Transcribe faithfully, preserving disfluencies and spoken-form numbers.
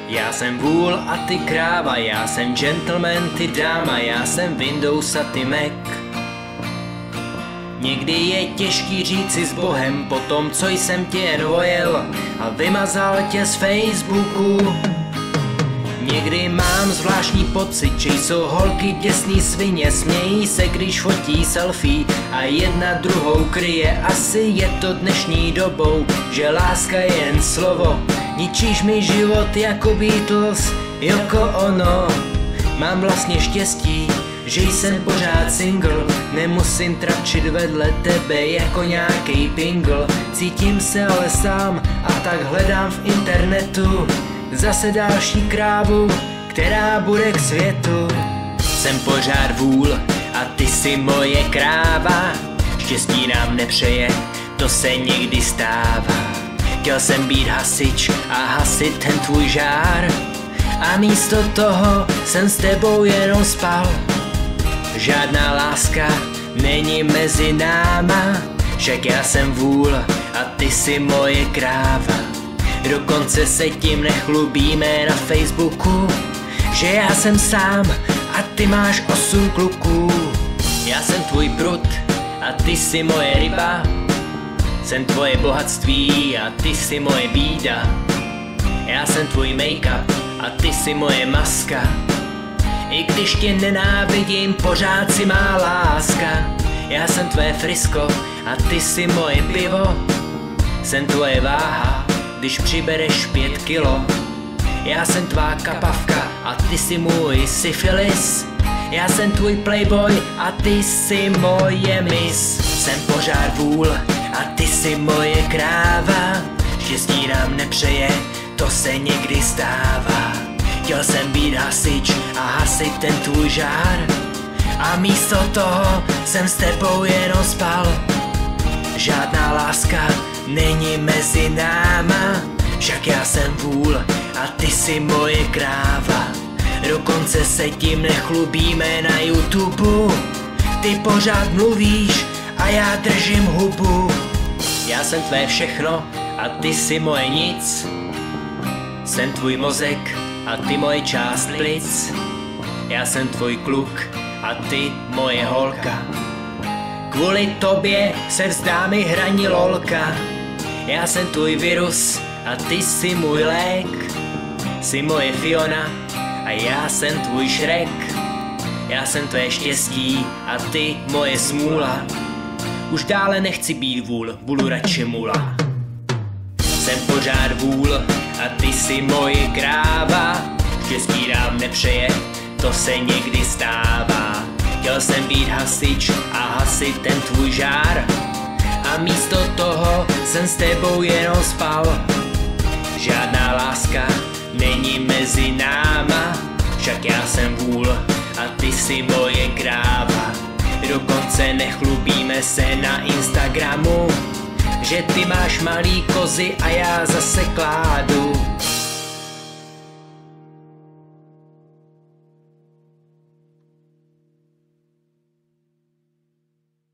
Já jsem vůl a ty kráva, já jsem gentleman, ty dáma, já jsem Windows a ty Mac. Někdy je těžký říci s Bohem po tom, co jsem tě jen vojel a vymazal tě z Facebooku. Někdy mám zvláštní pocit, že jsou holky děsný svině, smějí se, když fotí selfie a jedna druhou kryje. Asi je to dnešní dobou, že láska je jen slovo. Ničíš mi život jako Beatles, Yoko Ono. Mám vlastně štěstí, že jsem pořád single, nemusím trapčit vedle tebe jako nějaký pingl. Cítím se ale sám a tak hledám v internetu zase další krávu, která bude k světu. Jsem pořád vůl a ty si moje kráva, štěstí nám nepřeje, to se někdy stává. Chtěl jsem být hasič a hasit ten tvůj žár a místo toho jsem s tebou jenom spal. Žádná láska není mezi náma, však já jsem vůl a ty si moje kráva. Dokonce se tím nechlubíme na Facebooku, že já jsem sám a ty máš osm kluků. Já jsem tvůj prut a ty si moje ryba, jsem tvoje bohatství a ty si moje bída. Já jsem tvůj make-up a ty si moje maska, i když tě nenávidím, pořád si má láska. Já jsem tvoje frisko a ty si moje pivo, jsem tvoje váha, když přibereš pět kilo. Já jsem tvá kapavka a ty si můj syfilis. Já jsem tvůj playboy a ty si moje miss. Jsem pořád vůl a ty si moje kráva, štěstí nám nepřeje, to se někdy stává. Chtěl jsem být hasič a hasit ten tvůj žár a místo toho jsem s tebou jenom spal. Žádná láska není mezi náma, však já jsem vůl a ty si moje kráva. Dokonce se tím nechlubíme na YouTube. Ty pořád mluvíš a já držím hubu. Já jsem tvé všechno a ty si moje nic. Jsem tvůj mozek a ty moje část plic. Já jsem tvůj kluk a ty moje holka. Kvůli tobě se vzdá mi hraní lolka. Já jsem tvůj virus a ty jsi můj lék. Jsi moje Fiona a já jsem tvůj Shrek. Já jsem tvé štěstí a ty moje smůla. Už dále nechci být vůl, budu radši mula. Jsem pořád vůl a ty jsi moje kráva, štěstí nám nepřeje, to se někdy stává. Chtěl jsem být hasič a hasit ten tvůj žár a místo toho jsem s tebou jenom spal. Žádná láska není mezi náma, však já jsem vůl a ty si moje kráva. Dokonce nechlubíme se na Instagramu, že ty máš malý kozy a já zase kládu.